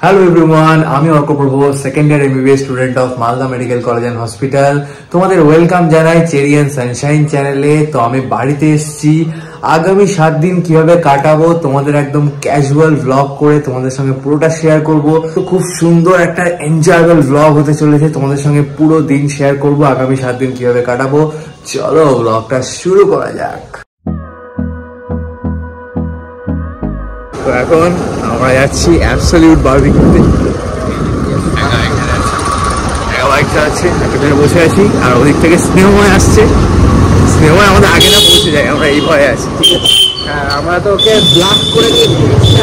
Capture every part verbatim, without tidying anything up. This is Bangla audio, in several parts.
হ্যালো এভরিওয়ান, আমি Arko Prabhu, second year MBBS student of Malda medical college and hospital. তোমাদের ওয়েলকাম জানাই চেরি অ্যান্ড সানশাইন চ্যানেলে। তো আমি বাড়িতে এসেছি, আগামী সাত দিন কিভাবে কাটাবো তোমাদের একদম ক্যাজুয়াল ভ্লগ করে তোমাদের সঙ্গে পুরোটা শেয়ার করব। তো খুব সুন্দর একটা এনজয়েবল ভ্লগ হতে চলেছে, তোমাদের সঙ্গে পুরো দিন শেয়ার করব আগামী সাত দিন কিভাবে কাটাবো। চলো ভ্লগটা শুরু করা যাক। তো এখন আমরা যাচ্ছি অ্যাবসলিউট বারবিকিউতে। বাইক চালাচ্ছি, একটা বসে আছি, আর ওদিক থেকে স্নেহময় আসছে। স্নেহময় আমাদের আগে না পৌঁছে যায়, আমরা এই ভয়ে আছি। হ্যাঁ, আমরা তো ওকে ব্লক করে দিয়েছি,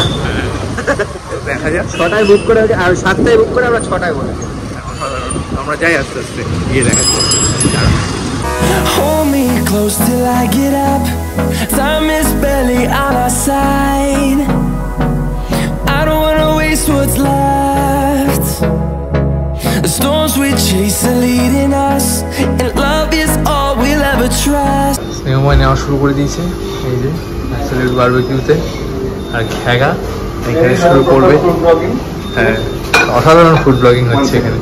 দেখা যাক। ছটায় বুক করে আর সাতটায় বুক করে আমরা ছটায় বলেছি। আমরা যাই আস্তে আস্তে গিয়ে দেখা যাচ্ছে। Hold me close till I get up. Time is barely on our side. I don't wanna waste what's left. The storms we chase are leading us, and love is all we'll ever trust. স্নেহময় নেওয়া শুরু করে দিয়েছে এই যে অ্যাবসলিউট বারবিকিউতে, আর খেগা এখানে শুরু করবে। হ্যাঁ, অসাধারণ ফুড ব্লগিং হচ্ছে এখানে।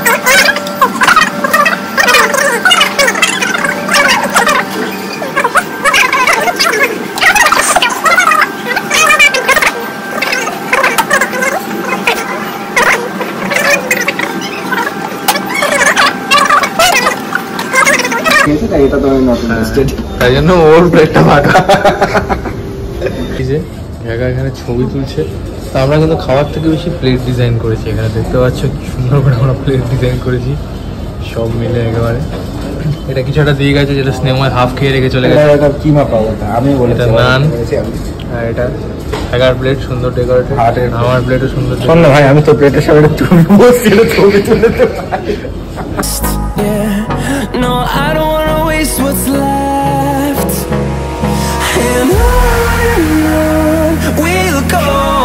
তাই জন্য ওর প্লেটটা ফাঁকা। এখানে ছবি তুলছে। তো আমরা কিন্তু খাবার থেকে বেশি প্লেট ডিজাইন করেছি। এখানে দেখতে পাচ্ছ কি সুন্দর করে আমরা প্লেট ডিজাইন করেছি সব মিলে একেবারে। এটা কিছু একটা দিয়ে গেছে যেটা স্নেহময় হাফ খেয়ে রেখে চলে গেছে। কিমা পাবো আমি বলেছি নান, আর এটা এগার প্লেট সুন্দর ডেকোরেটেড। আমার প্লেটও সুন্দর। শোন না ভাই, আমি তো প্লেটের সামনে তুলবো, ছবি তুলে তো। No, I don't wanna waste what's left. And on we'll go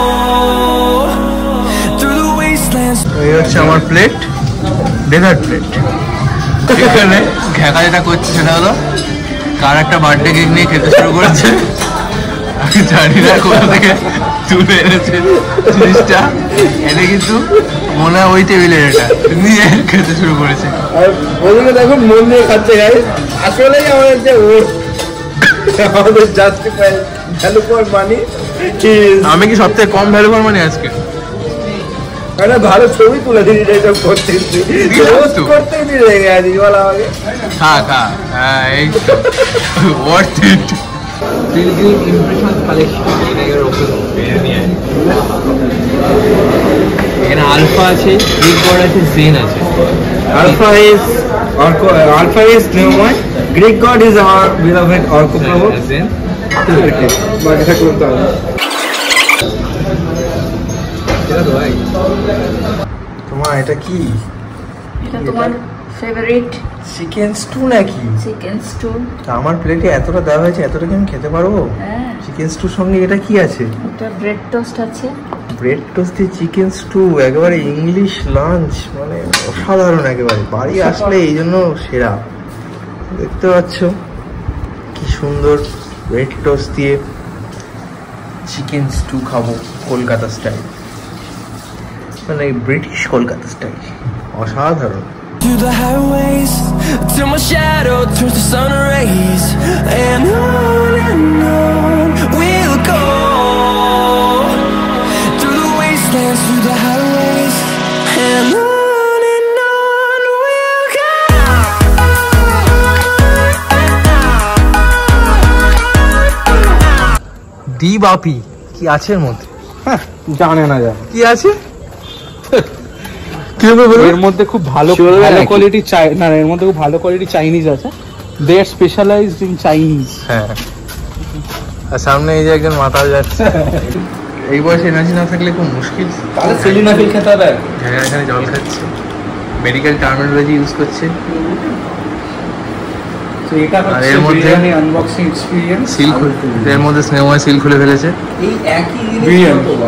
through the wastelands. এই হচ্ছে আমার প্লেট, ডেজার্ট প্লেট। এখানে ঘেঁকা যেটা করছে সেটা হলো কার একটা বার্থডে কেক নিয়ে খেতে শুরু করেছে। আমি জানি না কোথা থেকে তুলে এনেছে জিনিসটা। এটা কিন্তু মনে হয় ওই টেবিলের, এটা নিয়ে খেতে শুরু করেছে। আর ওদিকে দেখো মন দিয়ে খাচ্ছে গাইস। আসলেই আমাদের যে আমাদের জাস্টিফাই ভ্যালু ফর মানি। আমি কি সব থেকে কম ভ্যালু ফর মানি আজকে? একটা ভালো ছবি তুলে দিই, এটা করতেছি করতে দিয়ে গেছি বলা আমাকে। খা খা, হ্যাঁ এই worth it. Pilgrim impression collection এখানে আলফা আছে, গ্রিক গড আছে, জেন আছে। Alpha is Arko, alpha is Snehamoy, Greek god is our beloved Arko Prabhu. Zen বাকিটা করতে হবে। তোমার এটা কি? এটা তোমার ফেভারিট চিকেন স্টু নাকি? Chicken stew. আমার প্লেটে এতটা দেওয়া হয়েছে, এতটা কি আমি খেতে পারবো? হ্যাঁ, চিকেন স্টুর সঙ্গে এটা কি আছে? এটা ব্রেড টোস্ট আছে। ব্রেড টোস্ট দিয়ে চিকেন স্টু, একেবারে ইংলিশ লাঞ্চ, মানে অসাধারণ একেবারে। বাড়ি আসলে এই জন্য সেরা। দেখতে পাচ্ছ কি সুন্দর ব্রেড টোস্ট দিয়ে চিকেন স্টু খাবো কলকাতা স্টাইল, মানে ব্রিটিশ কলকাতা স্টাইল। অসাধারণ। Through the highways till my shadow turns to sun rays, and on and on we'll go through the wastelands, through the highways, and on and on we'll go. দি বাপি কি আছে এর মধ্যে? জানে না জানে কি আছে এর মধ্যে। খুব ভালো ভালো কোয়ালিটি চাই না, এর মধ্যে খুব ভালো কোয়ালিটি চাইনিজ আছে। They are specialized in Chinese. হ্যাঁ, আর সামনে এই যে একজন মাথা যাচ্ছে। এই বয়সে এনার্জি না থাকলে খুব মুশকিল। তাহলে সেলিনাফিল খেতে হবে। হ্যাঁ, এখানে জল খাচ্ছে, মেডিকেল টার্মিনোলজি ইউজ করছে। তো এটা হচ্ছে বিরিয়ানি আনবক্সিং এক্সপেরিয়েন্স। সিল খুলে, এর মধ্যে স্নেহময় সিল খুলে ফেলেছে। এই একই জিনিস কতবার।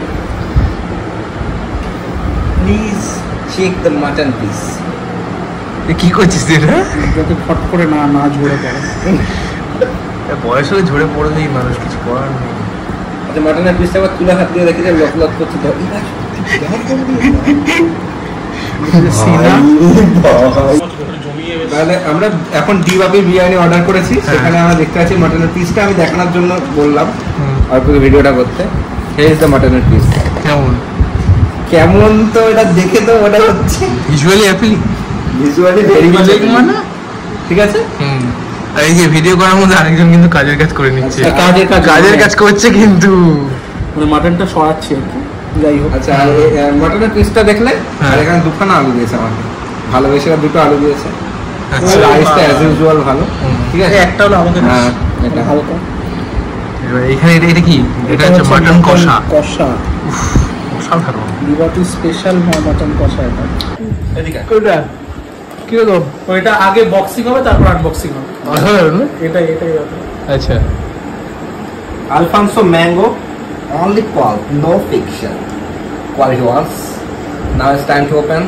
Please check the mutton piece. কি করছিস এটা? যাতে ফট করে না না ঝরে পড়ে। বয়স হলে ঝরে পড়বেই মানুষ, কিছু করার নেই। আচ্ছা, মাটনের পিসটা আবার তুলে হাত দিয়ে রেখে লক লক করছে তো। তাহলে আমরা এখন ডিবাপি বিরিয়ানি অর্ডার করেছি, সেখানে আমরা দেখতে পাচ্ছি মাটনের পিসটা আমি দেখানোর জন্য বললাম অল্প ভিডিওটা করতে। এই যে মাটনের পিস কেমন কেমন তো এটা দেখে তো ওটা হচ্ছে visually appealing, visually very good মানে ঠিক আছে। হুম আর এই যে ভিডিও করার মধ্যে আরেকজন কিন্তু কাজের কাজ করে নিচ্ছে, কাজের কাজ কাজের কাজ করছে কিন্তু মানে মাটনটা সরাচ্ছে আর কি। যাই হোক, আচ্ছা মাটনের পিসটা দেখলে আর এখানে দুখানা আলু দিয়েছে আমাকে, ভালোবেসে দুটো আলু দিয়েছে। আচ্ছা রাইসটা অ্যাজ ইউজুয়াল ভালো, ঠিক আছে। একটা হলো আমাকে হ্যাঁ এটা হালকা, এবার এখানে এটা এটা কি এটা হচ্ছে মাটন কষা, কষা অসাধারণ। লিবার্টি স্পেশাল মাটন কষা। এটা এদিকে ওটা কি হলো ওইটা আগে বক্সিং হবে তারপর আনবক্সিং হবে। অসাধারণ না? এটাই এটাই হবে। আচ্ছা Alfonso mango, only qual, no fiction. Quality once. Now it's time to open.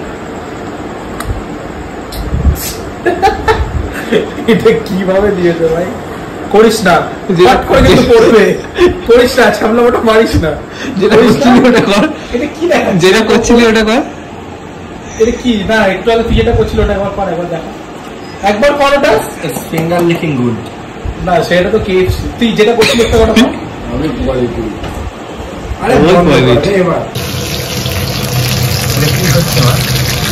এটা কিভাবে দিয়েছে ভাই, করিস না হট করে কিন্তু পড়বে, করিস না ছামলা ওটা মারিস না, যেটা করছিলি ওটা কর, এটা কি দেখা, যেটা করছিলি ওটা কর। এটা কি না একটু আগে তুই যেটা করছিল ওটা একবার কর, একবার দেখা, একবার কর ওটা। It's finger licking good. না সেটা তো কেএফসি, তুই যেটা করছিলি একটা কথা কর। অনেক কোয়ালিটি। আরে অনেক বন্ধ কর, quality। এবার এটা কি হচ্ছে মা?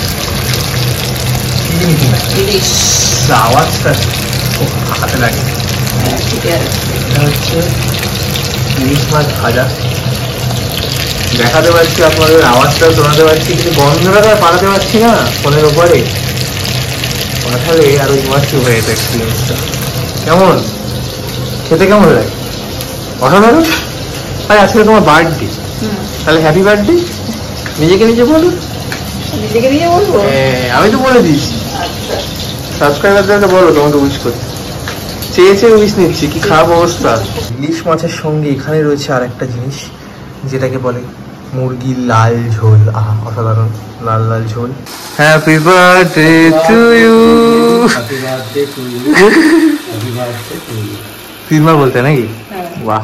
আওয়াজটা খুব হাতে লাগে। এটা হচ্ছে ইলিশ মাছ ভাজা, দেখাতে পারছি আপনাদের, আওয়াজটা শোনাতে পারছি, কিন্তু গন্ধটা তো আর পাঠাতে পারছি না ফোনের উপরে, পাঠালে আরো ইমার্সিভ হয়ে যেত এক্সপিরিয়েন্সটা। কেমন খেতে কেমন লাগে? অসাধারণ। আরে আজকে তোমার বার্থডে, তাহলে হ্যাপি বার্থডে নিজেকে নিজে বলো। নিজেকে নিজে বলবো? হ্যাঁ আমি তো বলে দিয়েছি, সাবস্ক্রাইবারদেরকে বলো তোমাকে উইশ করতে, চেয়ে চেয়ে উইশ নিচ্ছি, কি খারাপ অবস্থা। ইলিশ মাছের সঙ্গে এখানে রয়েছে আর একটা জিনিস যেটাকে বলে মুরগির লাল ঝোল। আহা অসাধারণ, লাল লাল ঝোল। Happy birthday to you. Happy birthday to you, happy birthday to you. তিনবার বলতে নাকি? বাহ।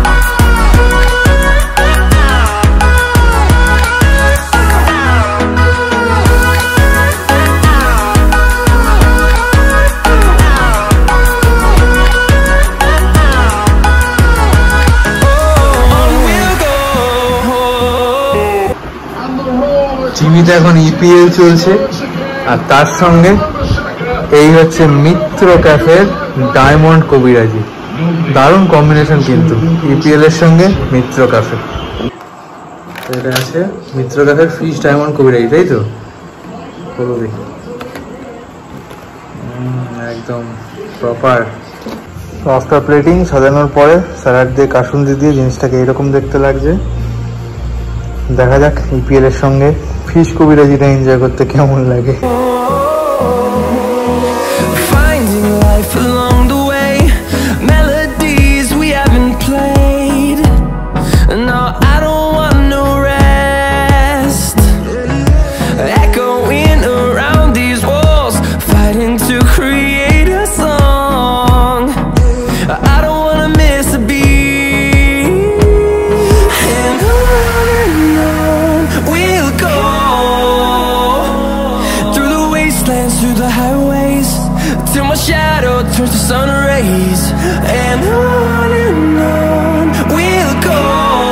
টিভিতে এখন ইপিএল চলছে আর তার সঙ্গে এই হচ্ছে মিত্র ক্যাফের ডায়মন্ড কবিরাজি। দারুণ কম্বিনেশন কিন্তু, ইপিএল এর সঙ্গে মিত্র ক্যাফে। এটা আছে মিত্র ক্যাফের ফিশ ডায়মন্ড কবিরাজি, তাই তো? বলো দেখি, একদম প্রপার। আফটার প্লেটিং সাজানোর পরে স্যালাড দিয়ে কাসুন্দি দিয়ে জিনিসটাকে এরকম দেখতে লাগছে। দেখা যাক ইপিএল এর সঙ্গে ফিশ কবিরাজিটা এনজয় করতে কেমন লাগে। Finding life along the way, melodies we haven't played. No, I don't want no rest. Echoing around these walls, fighting to create a song. I don't wanna miss a beat. And on and on we'll go, through the wastelands, through the highways, till my shadow turns to sun rays. And on and on we'll go,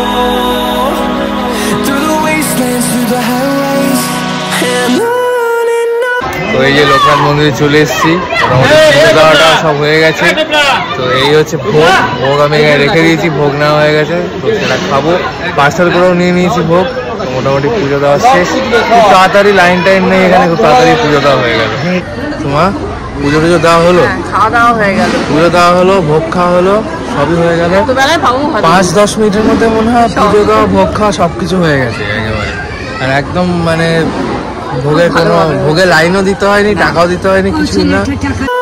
through the wastelands, through the highways. And on and on. তো এই যে লোকনাথ মন্দিরে চলে এসেছি, মোটামুটি পুজো দেওয়াটা সব হয়ে গেছে। তো এই হচ্ছে ভোগ, ভোগ আমি এখানে রেখে দিয়েছি, ভোগ নেওয়া হয়ে গেছে, তো সেটা খাবো। পার্সেল করেও নিয়ে নিয়েছি ভোগ। তো মোটামুটি পুজো দেওয়া শেষ, খুব তাড়াতাড়ি, লাইন টাইন নেই এখানে, খুব তাড়াতাড়ি পুজো দেওয়া হয়ে গেল। তোমার পুজো টুজো দেওয়া হলো, খাওয়া দাওয়া হয়ে গেল, পুজো দেওয়া হলো, ভোগ খাওয়া হলো, সবই হয়ে গেল। দুবেলায় ভাবো পাঁচ দশ মিনিটের মধ্যে মনে হয় পুজো দেওয়া, ভোগ খাওয়া সবকিছু হয়ে গেছে একেবারে। আর একদম মানে ভোগের কোনো ভোগের লাইনও দিতে হয়নি, টাকাও দিতে হয়নি, কিছুই না।